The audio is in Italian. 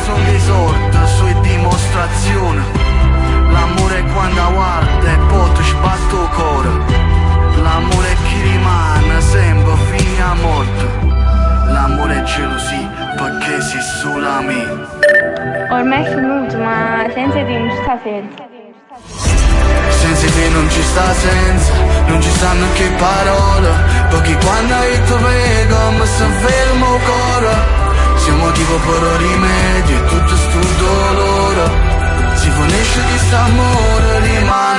son dei sorti, sue dimostrazioni. L'amore è quando guarda e poi ti sbatte il cuore. L'amore è chi rimane sempre fino a morte. L'amore è gelosia perché sei solo a me. Ormai è finito, ma senza di non ci sta senza. Senza te non ci sta senza, non ci stanno che parole. Perché quando io ti vedo mi si ferma il cuore. Siamo tipo per rimedio e tutto sto dolore. Si finisce di st'amore rimane